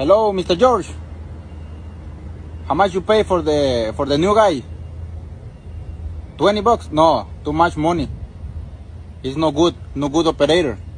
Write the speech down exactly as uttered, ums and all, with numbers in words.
Hello, Mister George. How much you pay for the for the new guy? Twenty bucks? No, too much money. He's no good, no good operator.